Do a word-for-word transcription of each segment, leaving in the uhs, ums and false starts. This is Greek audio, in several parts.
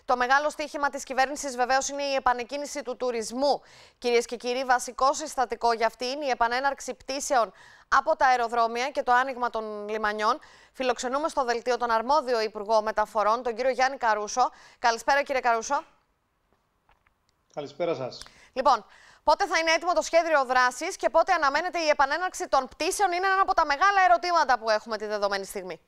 Το μεγάλο στοίχημα της κυβέρνησης βεβαίως είναι η επανεκκίνηση του τουρισμού. Κυρίες και κύριοι, βασικό συστατικό για αυτή είναι η επανέναρξη πτήσεων από τα αεροδρόμια και το άνοιγμα των λιμανιών. Φιλοξενούμε στο δελτίο τον αρμόδιο Υπουργό Μεταφορών, τον κύριο Γιάννη Καρούσο. Καλησπέρα, κύριε Καρούσο. Καλησπέρα σας. Λοιπόν, πότε θα είναι έτοιμο το σχέδιο δράσης και πότε αναμένεται η επανέναρξη των πτήσεων? Είναι ένα από τα μεγάλα ερωτήματα που έχουμε τη δεδομένη στιγμή.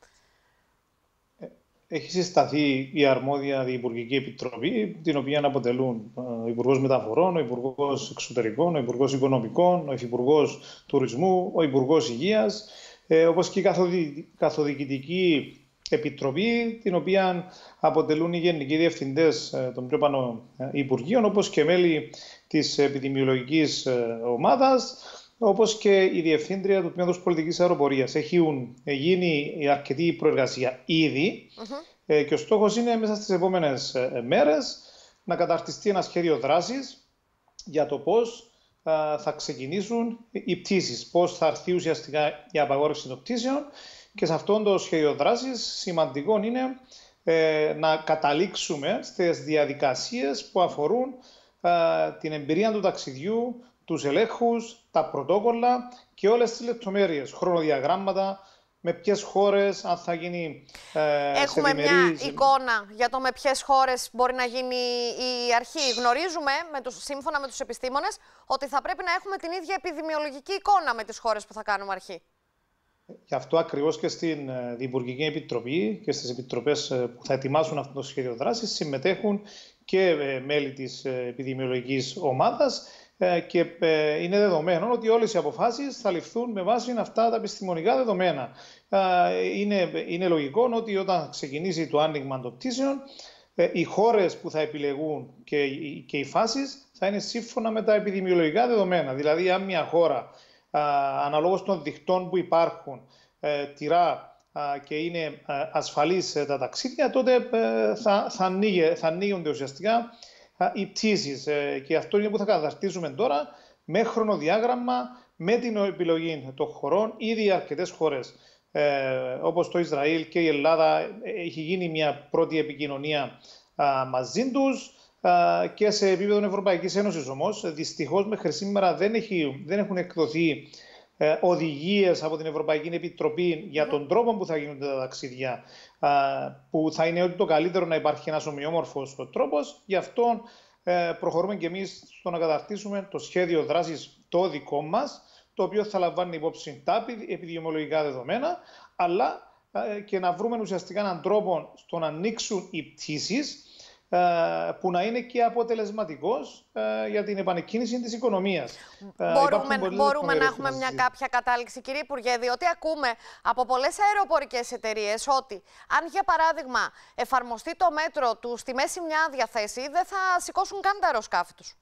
Έχει συσταθεί η αρμόδια Διυπουργική Επιτροπή, την οποία αποτελούν ο Υπουργός Μεταφορών, ο Υπουργός Εξωτερικών, ο Υπουργός Οικονομικών, ο Υφυπουργός Τουρισμού, ο Υπουργός Υγείας, ε, όπως και η Καθοδιοικητική Επιτροπή, την οποία αποτελούν οι Γενικοί Διευθυντές των πιο πάνω Υπουργείων, όπως και μέλη της Επιδημιολογικής Ομάδας, όπως και η Διευθύντρια του Τμήματος Πολιτικής Αεροπορίας. Έχει γίνει αρκετή προεργασία ήδη uh-huh. και ο στόχος είναι μέσα στις επόμενες μέρες να καταρτιστεί ένα σχέδιο δράσης για το πώς θα ξεκινήσουν οι πτήσεις, πώς θα έρθει ουσιαστικά η απαγόρευση των πτήσεων, και σε αυτό το σχέδιο δράσης σημαντικό είναι ε, να καταλήξουμε στις διαδικασίες που αφορούν ε, την εμπειρία του ταξιδιού, τους ελέγχους, τα πρωτόκολλα και όλες τις λεπτομέρειες, χρονοδιαγράμματα, με ποιες χώρες, αν θα γίνει ε, Έχουμε σε μια διμερείς... εικόνα για το με ποιες χώρες μπορεί να γίνει η αρχή. Γνωρίζουμε, με τους, σύμφωνα με τους επιστήμονες, ότι θα πρέπει να έχουμε την ίδια επιδημιολογική εικόνα με τις χώρες που θα κάνουμε αρχή. Γι' αυτό ακριβώς και στην Διυπουργική Επιτροπή και στις επιτροπές που θα ετοιμάσουν αυτό το σχέδιο δράσης συμμετέχουν και μέλη της επιδημιολογικής ομάδας, και είναι δεδομένο ότι όλες οι αποφάσεις θα ληφθούν με βάση αυτά τα επιστημονικά δεδομένα. Είναι, είναι λογικό ότι όταν ξεκινήσει το άνοιγμα των πτήσεων, οι χώρες που θα επιλεγούν και, και οι φάσεις θα είναι σύμφωνα με τα επιδημιολογικά δεδομένα. Δηλαδή, αν μια χώρα αναλόγως των δικτών που υπάρχουν τηρά και είναι ασφαλής τα ταξίδια, τότε θα, θα, ανοίγει, θα ανοίγονται ουσιαστικά οι πτήσεις. Και αυτό είναι που θα καταρτήσουμε τώρα με χρονοδιάγραμμα, με την επιλογή των χωρών. Ήδη αρκετές χώρες, όπως το Ισραήλ και η Ελλάδα, έχει γίνει μια πρώτη επικοινωνία μαζί τους. Και σε επίπεδο Ευρωπαϊκής Ένωσης όμως, δυστυχώς μέχρι σήμερα δεν, έχει, δεν έχουν εκδοθεί ε, οδηγίες από την Ευρωπαϊκή Επιτροπή για τον τρόπο που θα γίνονται τα ταξίδια, ε, που θα είναι ότι το καλύτερο να υπάρχει ένας ομοιόμορφος τρόπος. Γι' αυτό ε, προχωρούμε και εμείς στο να καταρτήσουμε το σχέδιο δράσης το δικό μας, το οποίο θα λαμβάνει υπόψη τα επιδημιολογικά δεδομένα, αλλά ε, και να βρούμε ουσιαστικά έναν τρόπο στο να ανοίξουν οι πτήσεις, που να είναι και αποτελεσματικός για την επανεκκίνηση της οικονομίας. Μπορούμε, μπορούμε να έχουμε μια κάποια κατάληξη, κύριε Υπουργέ, διότι ακούμε από πολλές αεροπορικές εταιρείες ότι αν για παράδειγμα εφαρμοστεί το μέτρο του στη μέση μια άδεια θέση, δεν θα σηκώσουν καν τα αεροσκάφη τους.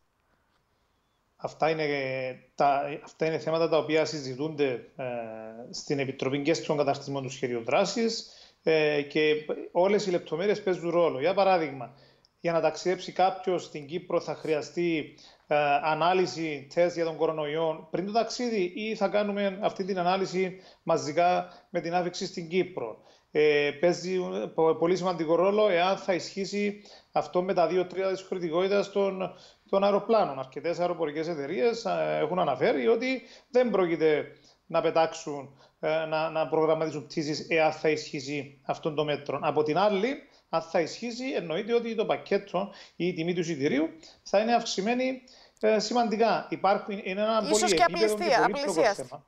Αυτά είναι, τα, αυτά είναι θέματα τα οποία συζητούνται ε, στην Επιτροπή και στον καταρτισμό του σχεδίου δράσης, ε, και όλες οι λεπτομέρειες παίζουν ρόλο. Για παράδειγμα, για να ταξιδέψει κάποιος στην Κύπρο θα χρειαστεί ε, ανάλυση τεστ για τον κορονοϊό πριν το ταξίδι, ή θα κάνουμε αυτή την ανάλυση μαζικά με την άφηξη στην Κύπρο. Ε, παίζει πολύ σημαντικό ρόλο εάν θα ισχύσει αυτό με τα δύο τρίτα της χωρητικότητας των, των αεροπλάνων. Αρκετές αεροπορικές εταιρείες ε, έχουν αναφέρει ότι δεν πρόκειται να πετάξουν, ε, να, να προγραμματίσουν πτήσεις εάν θα ισχύσει αυτόν το μέτρο. Από την άλλη, αν θα ισχύσει, εννοείται ότι το πακέτο ή η τιμή του εισιτηρίου θα είναι αυξημένη ε, σημαντικά. Υπάρχουν, είναι ένα ίσως πολύ και επίπεδο και πολύ πλοκό θέμα.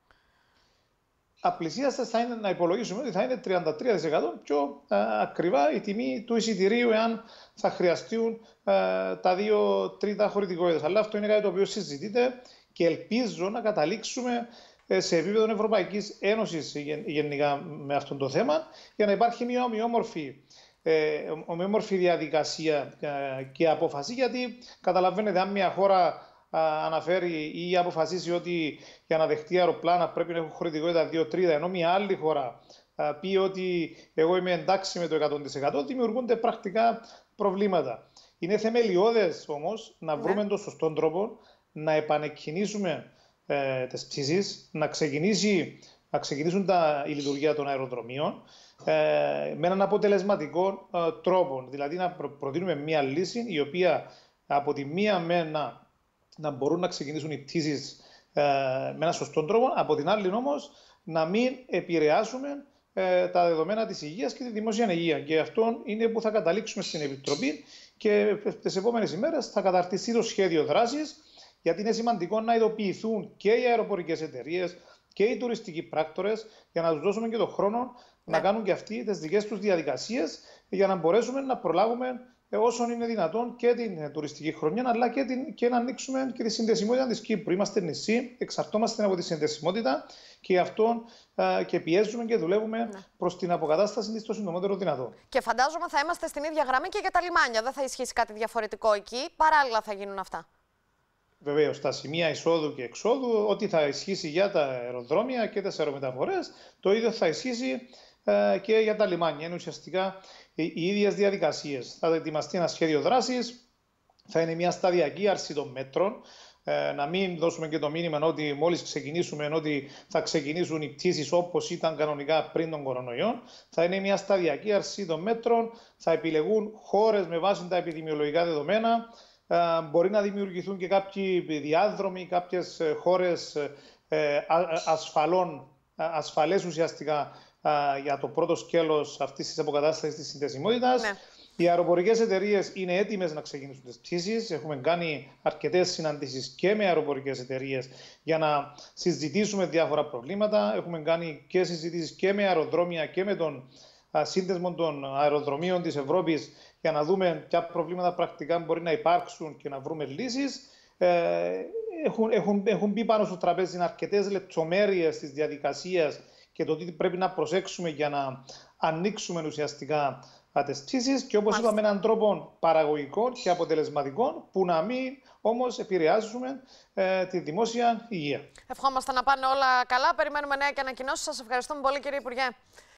Απλησίαστα θα είναι να υπολογίσουμε ότι θα είναι τριάντα τρία τοις εκατό πιο ε, ακριβά η τιμή του εισιτηρίου, εάν θα χρειαστούν ε, τα δύο τρίτα χωρητικότητας. Αλλά αυτό είναι κάτι το οποίο συζητείται και ελπίζω να καταλήξουμε σε επίπεδο Ευρωπαϊκής Ένωσης γενικά με αυτό το θέμα, για να υπάρχει μια ομοιόμορφη, ε, ομοιόμορφη διαδικασία και απόφαση, γιατί καταλαβαίνετε, αν μια χώρα α, αναφέρει ή αποφασίσει ότι για να δεχτεί αεροπλάνα πρέπει να έχουν χωρητικότητα δύο τρίτα, ενώ μια άλλη χώρα α, πει ότι εγώ είμαι εντάξει με το εκατό τοις εκατό, δημιουργούνται πρακτικά προβλήματα. Είναι θεμελιώδες όμως να βρούμε τον σωστό τρόπο να επανεκκινήσουμε ε, τις πτήσεις, να ξεκινήσει να ξεκινήσουν τα, η λειτουργία των αεροδρομίων ε, με έναν αποτελεσματικό ε, τρόπο. Δηλαδή να προ, προτείνουμε μια λύση η οποία από τη μία με να, να μπορούν να ξεκινήσουν οι πτήσεις ε, με έναν σωστό τρόπο, από την άλλη όμως να μην επηρεάσουμε ε, τα δεδομένα της υγείας και τη δημόσια υγεία. Και αυτό είναι που θα καταλήξουμε στην Επιτροπή και τις επόμενες ημέρες θα καταρτιστεί το σχέδιο δράσης, γιατί είναι σημαντικό να ειδοποιηθούν και οι αεροπορικές εταιρείες και οι τουριστικοί πράκτορες για να τους δώσουμε και τον χρόνο ναι. να κάνουν και αυτοί τις δικές τους διαδικασίες για να μπορέσουμε να προλάβουμε όσο είναι δυνατόν και την τουριστική χρονιά, αλλά και, την, και να ανοίξουμε και τη συνδεσιμότητα της Κύπρου. Είμαστε νησί, εξαρτώμαστε από τη συνδεσιμότητα και γι' αυτό α, και πιέζουμε και δουλεύουμε ναι. προς την αποκατάσταση της το συντομότερο δυνατό. Και φαντάζομαι θα είμαστε στην ίδια γραμμή και για τα λιμάνια. Δεν θα ισχύσει κάτι διαφορετικό εκεί. Παράλληλα θα γίνουν αυτά. Βεβαίως, στα σημεία εισόδου και εξόδου, ό,τι θα ισχύσει για τα αεροδρόμια και τις αερομεταφορές, το ίδιο θα ισχύσει ε, και για τα λιμάνια. Είναι ουσιαστικά οι, οι ίδιες διαδικασίες. Θα ετοιμαστεί ένα σχέδιο δράσης, θα είναι μια σταδιακή άρση των μέτρων. Ε, να μην δώσουμε και το μήνυμα ότι μόλις ξεκινήσουμε, ότι θα ξεκινήσουν οι πτήσεις όπως ήταν κανονικά πριν τον κορονοϊό. Θα είναι μια σταδιακή άρση των μέτρων, θα επιλεγούν χώρες με βάση τα επιδημιολογικά δεδομένα. Μπορεί να δημιουργηθούν και κάποιοι διάδρομοι, κάποιες χώρες ασφαλών, ασφαλές ουσιαστικά για το πρώτο σκέλος αυτής της αποκατάστασης της συνδεσιμότητας. Ναι. Οι αεροπορικές εταιρείες είναι έτοιμες να ξεκινήσουν τις πτήσεις. Έχουμε κάνει αρκετές συναντήσεις και με αεροπορικές εταιρείες για να συζητήσουμε διάφορα προβλήματα. Έχουμε κάνει και συζητήσεις και με αεροδρόμια και με τον σύνδεσμο των αεροδρομίων της Ευρώπης για να δούμε ποια προβλήματα πρακτικά μπορεί να υπάρξουν και να βρούμε λύσεις. Ε, έχουν, έχουν, έχουν μπει πάνω στο τραπέζι αρκετές λεπτομέρειες της διαδικασίας και το τι πρέπει να προσέξουμε για να ανοίξουμε ουσιαστικά τις πτήσεις και όπως είπαμε, με έναν τρόπο παραγωγικό και αποτελεσματικό που να μην όμως επηρεάζουμε ε, τη δημόσια υγεία. Ευχόμαστε να πάνε όλα καλά. Περιμένουμε νέα και ανακοινώσεις. Σας ευχαριστούμε πολύ, κύριε Υπουργέ.